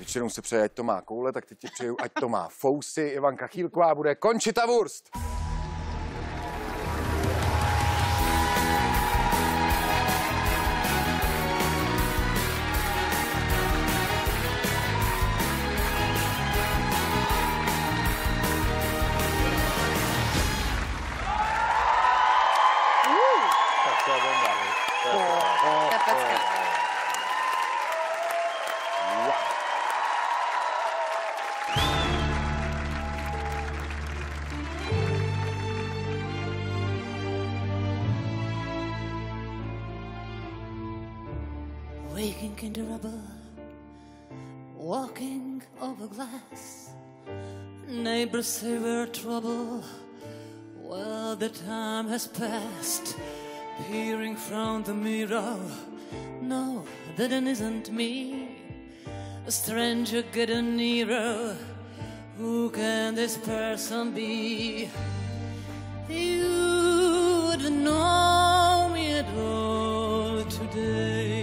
většinou se přeje, ať to má koule, tak teď ti přeju, ať to má fousy. Ivanka Chýlková bude Conchita Wurst. Waking into rubble, walking over glass. Neighbors say we're trouble. Well, the time has passed. Peering from the mirror, no, that isn't me. A stranger getting nearer. Who can this person be? You wouldn't know me at all today.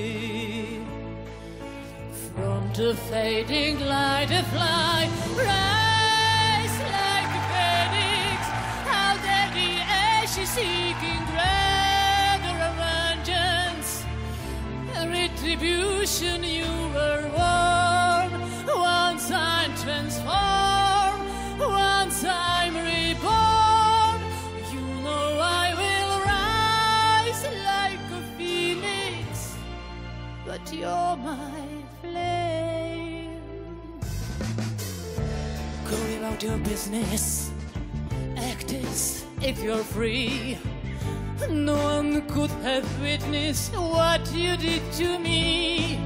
From the fading light a fly, rise like a phoenix, out of the ashes seeking greater vengeance. Retribution you were born, once I'm transformed, once I'm reborn. You know I will rise like a phoenix, but you're my flame. Go about your business, act as if you're free. No one could have witnessed what you did to me,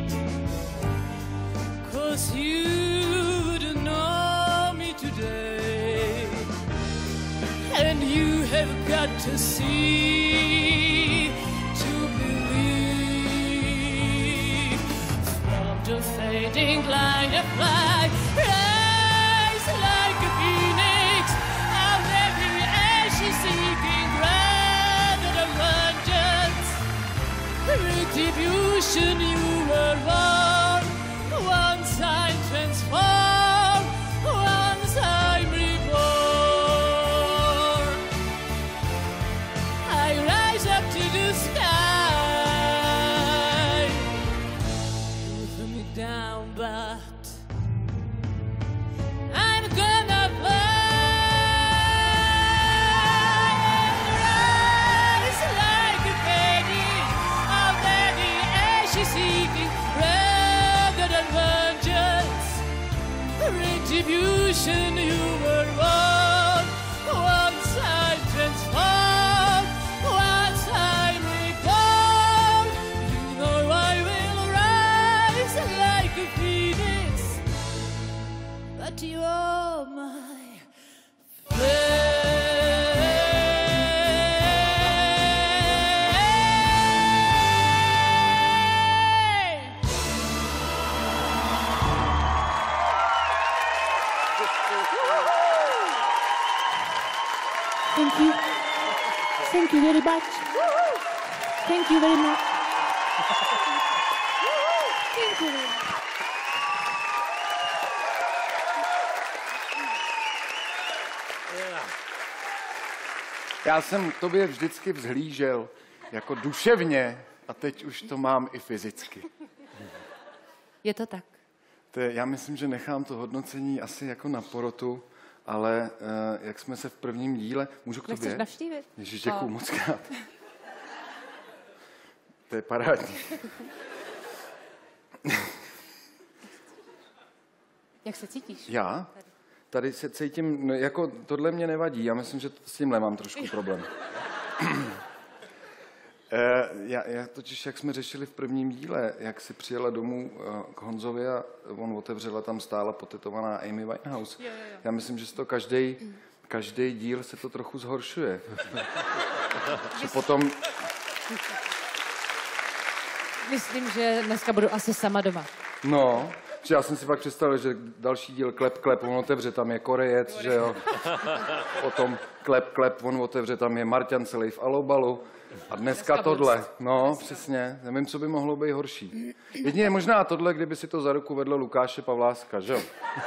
'cause you don't know me today. And you have got to see to believe. From the fading light of light, rise like a phoenix, out of the ashes seeking greater vengeance. Retribution you were born, once I'm transformed, once I'm reborn. I rise up to the sky. You threw me down, but I'm gonna fly. Rise like a phoenix, out of the ashes seeking rather vengeance. Retribution you were born, once I'm transformed, once I'm reborn. You know I will rise like a phoenix, but you're my Thank you. Thank you very much. Thank you very much. Thank you. Já jsem tobě vždycky vzhlížel jako duševně a teď už to mám i fyzicky. Je to tak. Já myslím, že nechám to hodnocení asi jako na porotu, ale jak jsme se v prvním díle... Můžu k tobě? Nechceš navštívit? Ježiš, děkuju moc krát. To je parádní. Jak se cítíš? Já? Tady se cítím, no, jako tohle mě nevadí, já myslím, že s tímhle mám trošku problém. Já totiž, jak jsme řešili v prvním díle, jak si přijela domů k Honzovi a on otevřela, tam stála potetovaná Amy Winehouse. Jo. Já myslím, že si to každý díl se to trochu zhoršuje. Že potom... Myslím, že dneska budu asi sama doma. No, že já jsem si pak představil, že další díl klep, on otevře, tam je Korejec, že jo. Potom klep, on otevře, tam je Marťan celý v alobalu. A dneska tohle. No, přesně. Nevím, co by mohlo být horší. Jedině možná tohle, kdyby si to za ruku vedlo Lukáše Pavláska, že jo?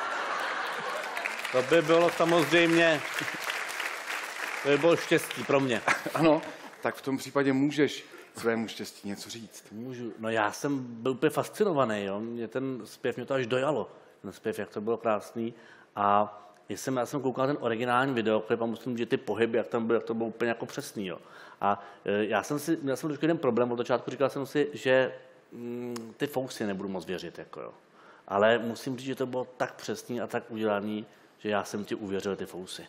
To by bylo samozřejmě, to by bylo štěstí pro mě. Ano, tak v tom případě můžeš svému štěstí něco říct. Můžu. No já jsem byl úplně fascinovaný, jo. Mě ten zpěv, mě to až dojalo. Ten zpěv, jak to bylo krásný. A já jsem koukal ten originální videoklip a musím, že ty pohyby, jak to bylo úplně jako přesný, jo. A měl jsem trošku jeden problém od začátku, říkal jsem si, že ty fousy nebudu moc věřit, jako jo. Ale musím říct, že to bylo tak přesný a tak udělaný, že já jsem ti uvěřil ty fousy.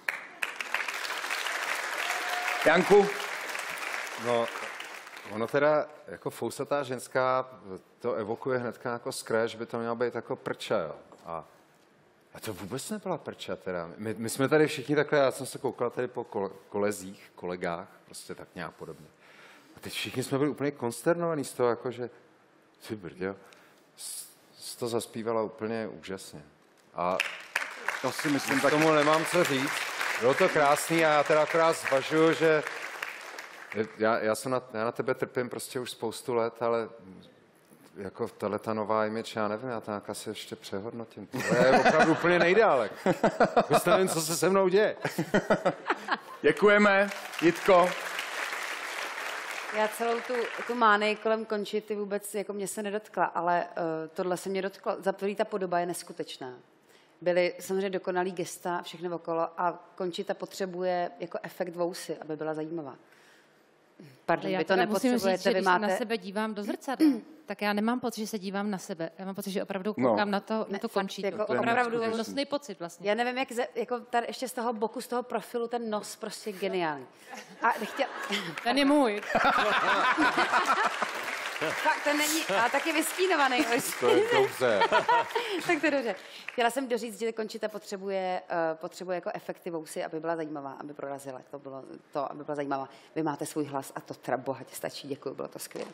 Janku? No, ono teda jako fousatá ženská to evokuje hnedka jako scratch, by to měla být jako prča, jo. A to vůbec nebyla prča teda. My jsme tady všichni takhle, já jsem se koukal tady po kolezích, kolegách, prostě tak nějak podobně. A teď všichni jsme byli úplně konsternovaní z toho, jako že ty brďo, to zaspívala úplně úžasně. A To si myslím, k tak tomu nemám co říct. Bylo to krásný a já teda akorát zvažuju, že já na tebe trpím prostě už spoustu let, ale jako ta nová image, já nevím, já to nějak asi ještě přehodnotím. To je opravdu úplně nejdálek. Vůbec nevím, co se se mnou děje. děkujeme, Jitko. Já celou tu mánii kolem Končity vůbec jako mě se nedotkla, ale tohle se mě dotklo. Za první ta podoba je neskutečná. Byly samozřejmě dokonalý gesta, všechno okolo a Končita potřebuje jako efekt vousy, aby byla zajímavá. Pardon, Já vy to teda musím nepotřebujete, říct, že vy když máte... na sebe dívám do zrcadla, tak já nemám pocit, že se dívám na sebe. Já mám pocit, že opravdu koukám na to fakt, Končitu. jako To je opravdu hnusný pocit vlastně. Já nevím, jak jako tady ještě z toho boku, z toho profilu, ten nos prostě geniální. A nechtěla... Ten je můj. Fakt, to není, ale taky vystínovaný. To je dobře. Tak to je dobře. Chtěla jsem doříct, že Končita potřebuje jako efekty vousy, aby byla zajímavá, aby prorazila. To bylo to, aby byla zajímavá. Vy máte svůj hlas a to teda bohatě stačí. Děkuji, bylo to skvělé.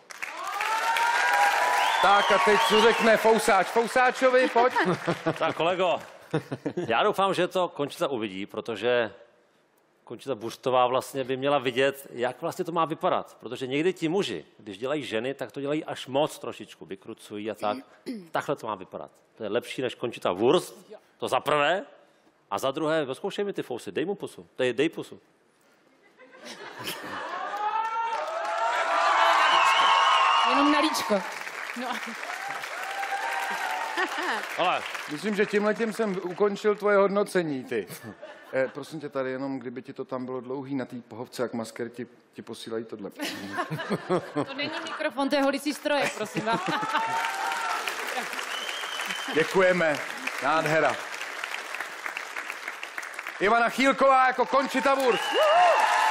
Tak a teď co řekne Fousáč. Fousáčovi, pojď. Tak kolego, já doufám, že to Končita uvidí, protože Končita Burstová vlastně by měla vidět, jak vlastně to má vypadat. Protože někdy ti muži, když dělají ženy, tak to dělají až moc trošičku, vykrucují a tak. Takhle to má vypadat. To je lepší než Končita Wurst, to za prvé. A za druhé, vyzkoušej mi ty fousy, dej mu pusu, dej pusu. Jenom na líčko. No. Ale Myslím, že tímhletím jsem ukončil tvoje hodnocení, ty. Prosím tě, tady jenom, kdyby ti to tam bylo dlouhý na té pohovce, jak maskery ti posílají tohle. To není mikrofon, to je holicí stroje, prosím vás. Děkujeme. Nádhera. Ivana Chýlková jako Končita Wurst.